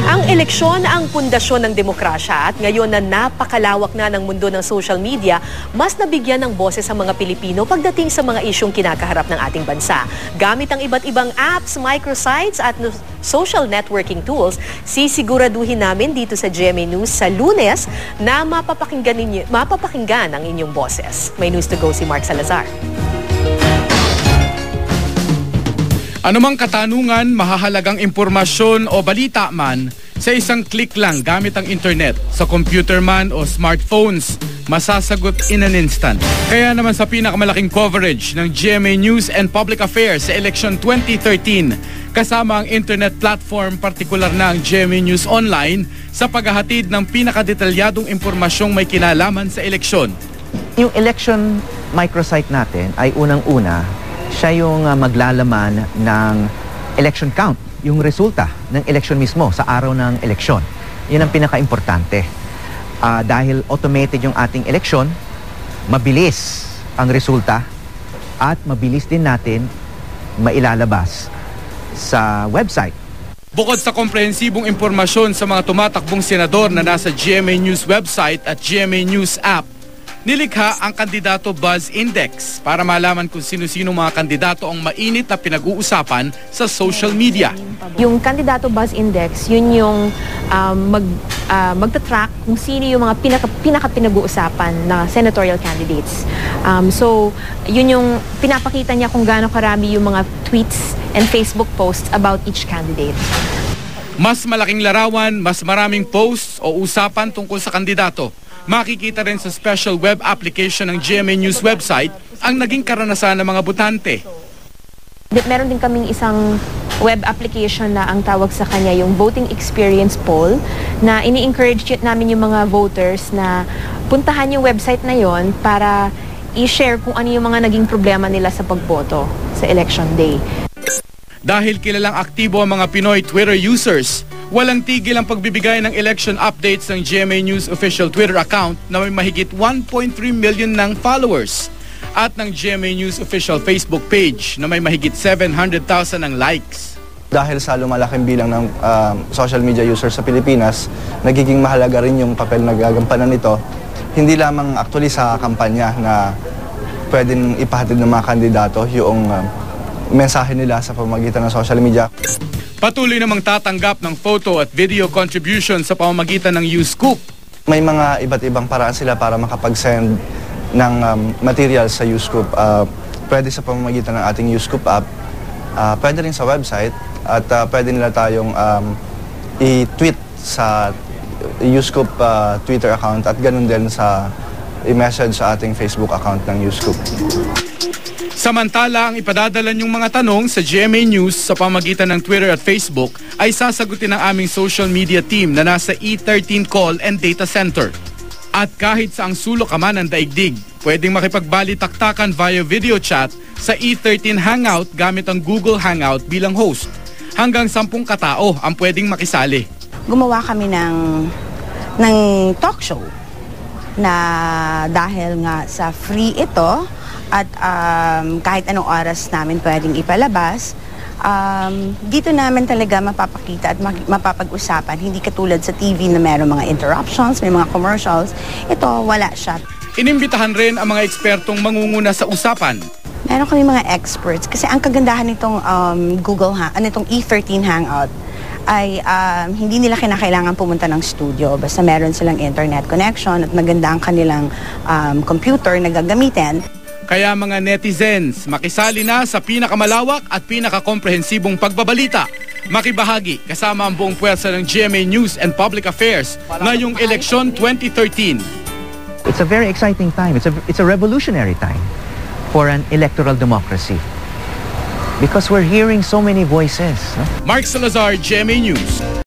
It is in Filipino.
Ang eleksyon ang pundasyon ng demokrasya at ngayon na napakalawak na ng mundo ng social media, mas nabigyan ng boses ang mga Pilipino pagdating sa mga isyong kinakaharap ng ating bansa. Gamit ang iba't ibang apps, microsites at social networking tools, sisiguraduhin namin dito sa GMA News sa Lunes na mapapakinggan ang inyong boses. May news to go si Mark Salazar. Anumang katanungan, mahahalagang impormasyon o balita man, sa isang click lang gamit ang internet, sa computer man o smartphones, masasagot in an instant. Kaya naman sa pinakamalaking coverage ng GMA News and Public Affairs sa Election 2013, kasama ang internet platform, partikular na ang GMA News Online, sa paghahatid ng pinakadetalyadong impormasyong may kinalaman sa eleksyon. Yung election microsite natin ay unang-una, siya yung maglalaman ng election count, yung resulta ng election mismo sa araw ng eleksyon. Yun ang pinaka-importante. Dahil automated yung ating eleksyon, mabilis ang resulta at mabilis din natin mailalabas sa website. Bukod sa komprehensibong impormasyon sa mga tumatakbong senador na nasa GMA News website at GMA News app, nilikha ang Kandidato Buzz Index para malaman kung sino-sino mga kandidato ang mainit na pinag-uusapan sa social media. Yung Kandidato Buzz Index, yun yung magta-track kung sino yung mga pinaka-pinag-uusapan na senatorial candidates. So, yun yung pinapakita niya kung gaano karami yung mga tweets and Facebook posts about each candidate. Mas malaking larawan, mas maraming posts o usapan tungkol sa kandidato. Makikita rin sa special web application ng GMA News website ang naging karanasan ng mga botante. Meron din kaming isang web application na ang tawag sa kanya yung Voting Experience Poll, na ini-encourage namin yung mga voters na puntahan yung website na yon para i-share kung ano yung mga naging problema nila sa pagboto sa election day. Dahil kilalang aktibo ang mga Pinoy Twitter users, walang tigil ang pagbibigay ng election updates ng GMA News official Twitter account na may mahigit 1.3 million ng followers at ng GMA News official Facebook page na may mahigit 700,000 ng likes. Dahil sa lumalaking bilang ng social media users sa Pilipinas, nagiging mahalaga rin yung papel na gagampanan nito, hindi lamang actually sa kampanya na pwedeng ipahatid ng mga kandidato yung mensahe nila sa pamamagitan ng social media. Patuloy namang tatanggap ng photo at video contribution sa pamamagitan ng YouScoop. May mga iba't ibang paraan sila para makapag-send ng material sa YouScoop. Pwede sa pamamagitan ng ating YouScoop app, pwede rin sa website, at pwede nila tayong i-tweet sa YouScoop Twitter account at ganun din sa i-message sa ating Facebook account ng YouScoop. Samantala, ang ipadadala niyong mga tanong sa GMA News sa pamamagitan ng Twitter at Facebook ay sasagutin ng aming social media team na nasa E13 Call and Data Center. At kahit sa ang sulok ka man ng daigdig, pwedeng makipagbalitaktakan via video chat sa E13 Hangout gamit ang Google Hangout bilang host. Hanggang 10 katao ang pwedeng makisali. Gumawa kami ng talk show na dahil nga sa free ito, at kahit anong oras namin pwedeng ipalabas, dito namin talaga mapapakita at mapapag-usapan. Hindi katulad sa TV na mayroong mga interruptions, may mga commercials. Ito, wala siya. Inimbitahan rin ang mga ekspertong mangunguna sa usapan. Meron kami mga experts kasi ang kagandahan nitong nitong E13 Hangout ay hindi nila kinakailangan pumunta ng studio. Basta meron silang internet connection at maganda ang kanilang computer na gagamitin. Kaya mga netizens, makisali na sa pinakamalawak at pinakakomprehensibong pagbabalita. Makibahagi kasama ang buong puwersa ng GMA News and Public Affairs ngayong eleksyon 2013. It's a very exciting time. It's a revolutionary time for an electoral democracy. Because we're hearing so many voices. No? Mark Salazar, GMA News.